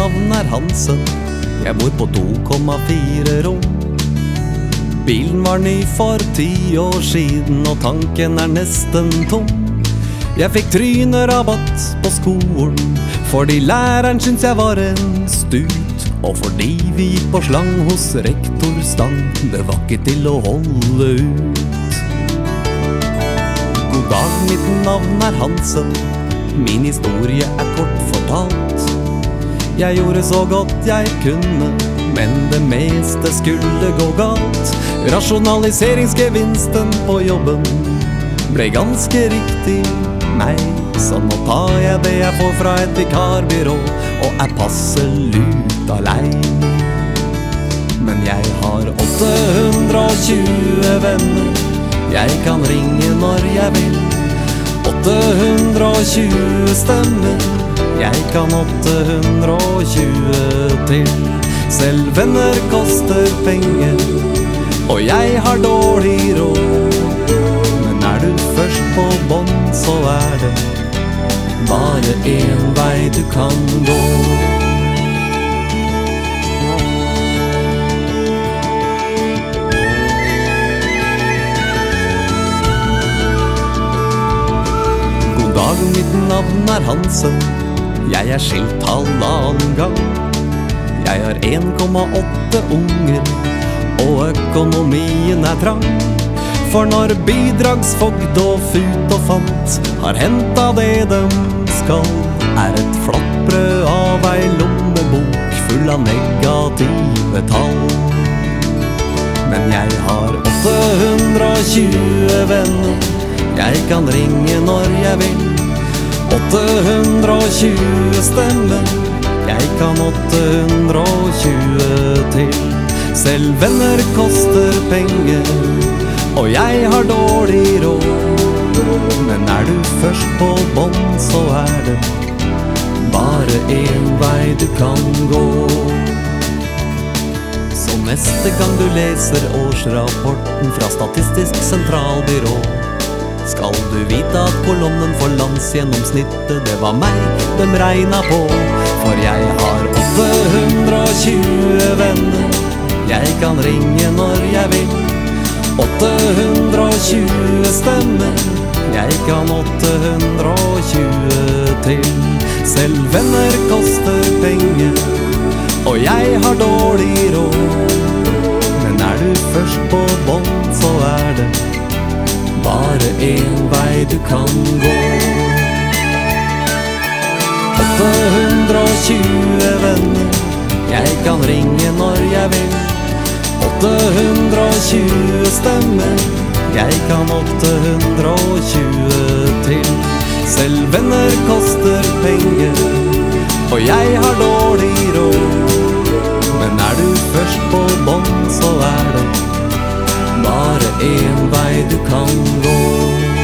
navn Hansen. Jeg bor på 2,4 rom. Bilen var ny for 10 år siden, og tanken nesten tom. Jeg fikk trynerabatt på skolen, fordi læreren syntes jeg var en stut, og fordi vi gikk på slang hos rektor Stang. Det var ikke til å holde ut. God dag, mitt navn Hansen. Min historie kort fortalt. Jeg gjorde så godt jeg kunne, men det meste skulle gå galt. Rasjonaliseringsgevinsten på jobben ble ganske riktig meg, så nå tar jeg det jeg får fra et vikarbyrå, og passe luta lei. Men jeg har 820 venner, jeg kan ringe når jeg vil. 820 stemmer, jeg kan 820 til. Selv venner koster penger, og jeg har dårlig råd. Men du først på bånd, så det bare en vei du kan gå. God dag, mitt navn Hansen. Jeg skilt halvannen gang. Jeg har 1,8 unger, og økonomien trang. For når bidragsfogd og fut og fant har hentet det de skal, et flott brød av ei lommebok full av negative tall. Men jeg har 820 venner, jeg kan ringe når jeg vil. 820 stemmer, jeg kan 820 til. Selv venner koster penger, og jeg har dårlig råd. Men du først på bånd, så det bare en vei du kan gå. Så neste gang du leser årsrapporten fra Statistisk sentralbyrå, skal du vite at kolonnen for landsgjennomsnittet, det var meg de regnet på. For jeg har 820 venner, jeg kan ringe når jeg vil. 820 stemmer, jeg kan 820 til. Selv venner koster penger, og jeg har dårlig råd. Men du først på bånd, så det bare en vei du kan gå. 820 venner, jeg kan ringe når jeg vil. 820 stemmer, jeg kan 820 til. Selv venner koster penger, og jeg har dårlig råd. Men du først på bånd, så det bare en vei du kan gå.